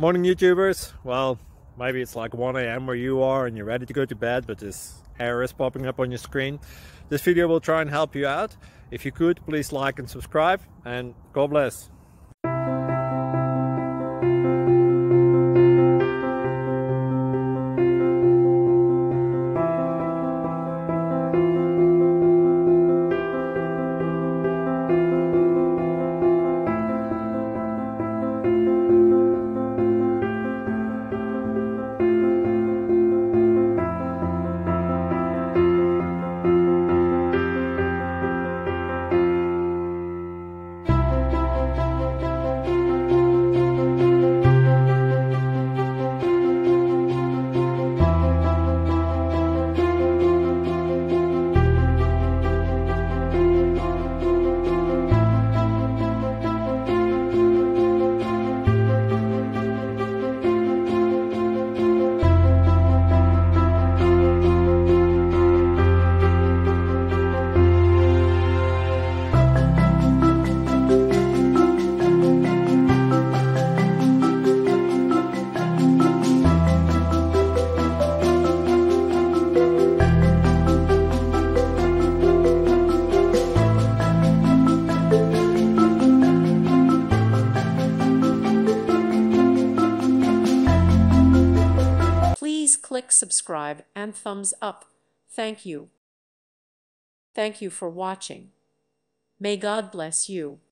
Morning YouTubers. Well, maybe it's like 1 a.m. where you are and you're ready to go to bed, but this error is popping up on your screen. This video will try and help you out. If you could, please like and subscribe, and God bless. Please click subscribe and thumbs up. Thank you. Thank you for watching. May God bless you.